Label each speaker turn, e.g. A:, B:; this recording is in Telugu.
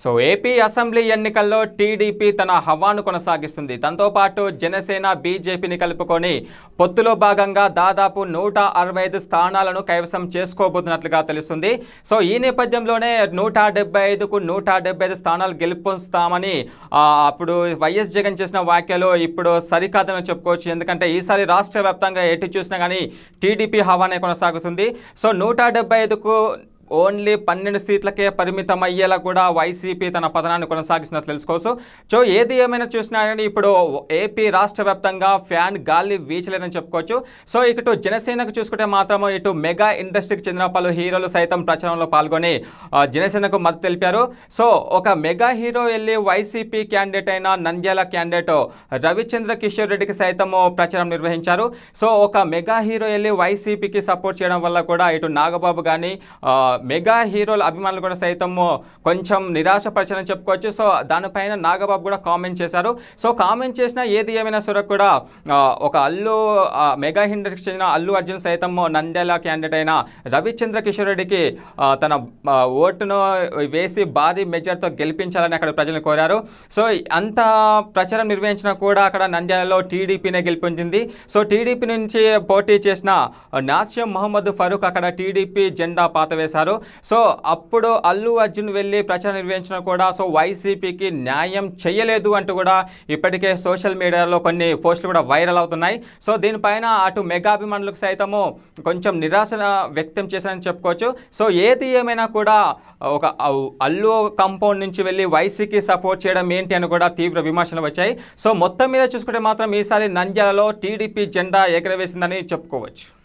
A: సో ఏపీ అసెంబ్లీ ఎన్నికల్లో టీడీపీ తన హవాను కొనసాగిస్తుంది. దాంతో పాటు జనసేన బీజేపీని కలుపుకొని పొత్తులో భాగంగా దాదాపు 165 స్థానాలను కైవసం చేసుకోబోతున్నట్లుగా తెలుస్తుంది. సో ఈ నేపథ్యంలోనే 175కు 175 స్థానాలు గెలుపొస్తామని అప్పుడు వైఎస్ జగన్ చేసిన వ్యాఖ్యలు ఇప్పుడు సరికాదని చెప్పుకోవచ్చు. ఎందుకంటే ఈసారి రాష్ట్ర వ్యాప్తంగా ఎటు చూసినా కానీ టీడీపీ హవానే కొనసాగుతుంది. సో 175కు ఓన్లీ 12 సీట్లకే పరిమితం అయ్యేలా కూడా వైసీపీ తన పతనాన్ని కొనసాగిస్తున్నట్లు తెలుసుకోవచ్చు. సో ఏది ఏమైనా చూసినా కానీ ఇప్పుడు ఏపీ రాష్ట్ర వ్యాప్తంగా ఫ్యాన్ గాలి వీచలేదని చెప్పుకోవచ్చు. సో ఇటు జనసేనకు చూసుకుంటే మాత్రం ఇటు మెగా ఇండస్ట్రీకి చెందిన పలు హీరోలు సైతం ప్రచారంలో పాల్గొని జనసేనకు మద్దతు తెలిపారు. సో ఒక మెగా హీరో వెళ్ళి వైసీపీ క్యాండిడేట్ అయిన నంద్యాల క్యాండిడేట్ రవిచంద్ర కిషోర్ రెడ్డికి సైతం ప్రచారం నిర్వహించారు. సో ఒక మెగా హీరో వెళ్ళి వైసీపీకి సపోర్ట్ చేయడం వల్ల కూడా ఇటు నాగబాబు కానీ మెగా హీరోల అభిమానులు కూడా సైతం కొంచెం నిరాశపరచాలని చెప్పుకోవచ్చు. సో దానిపైన నాగబాబు కూడా కామెంట్ చేశారు. సో కామెంట్ చేసిన ఏది ఏమైనా సరే కూడా ఒక మెగా ఇండస్ట్రీకి చెందిన అల్లు అర్జున్ సైతం నంద్యాల క్యాండిడేట్ అయిన రవిచంద్ర కిషోర్ రెడ్డికి తన ఓటును వేసి భారీ మెజార్టీతో గెలిపించాలని అక్కడ ప్రజలను కోరారు. సో అంత ప్రచారం నిర్వహించినా కూడా అక్కడ నంద్యాలలో టీడీపీనే గెలిపించింది. సో టీడీపీ నుంచి పోటీ చేసిన నాసిం మహమ్మద్ ఫరూక్ అక్కడ టీడీపీ జెండా పాతవేశారు. సో అప్పుడు అల్లు అర్జున్ వెళ్ళి ప్రచారం నిర్వహించినా కూడా సో వైసీపీకి న్యాయం చేయలేదు అంటూ కూడా ఇప్పటికే సోషల్ మీడియాలో కొన్ని పోస్టులు కూడా వైరల్ అవుతున్నాయి. సో దీనిపైన అటు మెగా అభిమానులకు సైతము కొంచెం నిరాశ వ్యక్తం చేశారని చెప్పుకోవచ్చు. సో ఏది ఏమైనా కూడా ఒక అల్లు కాంపౌండ్ నుంచి వెళ్ళి వైసీకి సపోర్ట్ చేయడం ఏంటి అని కూడా తీవ్ర విమర్శలు వచ్చాయి. సో మొత్తం మీద చూసుకుంటే మాత్రం ఈసారి నంద్యాలలో టీడీపీ జెండా ఎగరవేసిందని చెప్పుకోవచ్చు.